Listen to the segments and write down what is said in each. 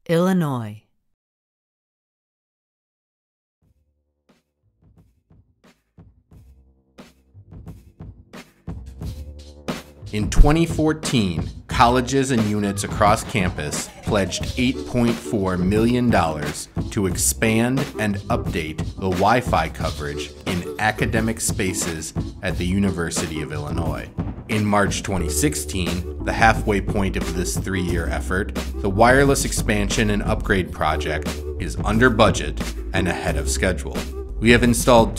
Illinois. In 2014, colleges and units across campus pledged $8.4 million to expand and update the Wi-Fi coverage in academic spaces at the University of Illinois. In March 2016, the halfway point of this three-year effort, the wireless expansion and upgrade project is under budget and ahead of schedule. We have installed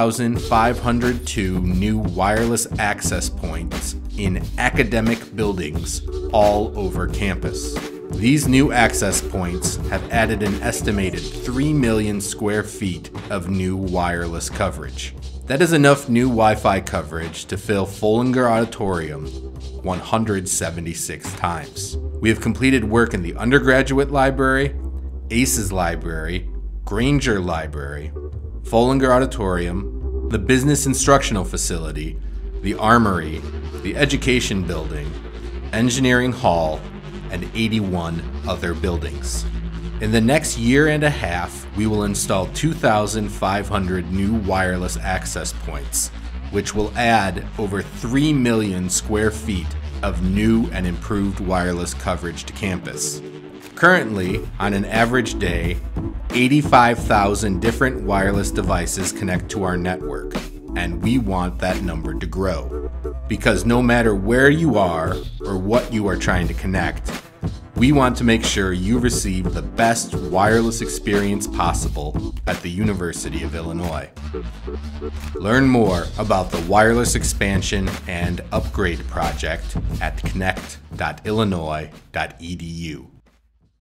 2,502 new wireless access points in academic buildings all over campus. These new access points have added an estimated 3 million square feet of new wireless coverage. That is enough new Wi-Fi coverage to fill Follinger Auditorium 176 times. We have completed work in the undergraduate library, ACES Library, Granger Library, Follinger Auditorium, the Business Instructional Facility, the Armory, the Education Building, Engineering Hall, and 81 other buildings. In the next year and a half, we will install 2,500 new wireless access points, which will add over 3 million square feet of new and improved wireless coverage to campus. Currently, on an average day, 85,000 different wireless devices connect to our network, and we want that number to grow. Because no matter where you are or what you are trying to connect, we want to make sure you receive the best wireless experience possible at the University of Illinois. Learn more about the wireless expansion and upgrade project at connect.illinois.edu.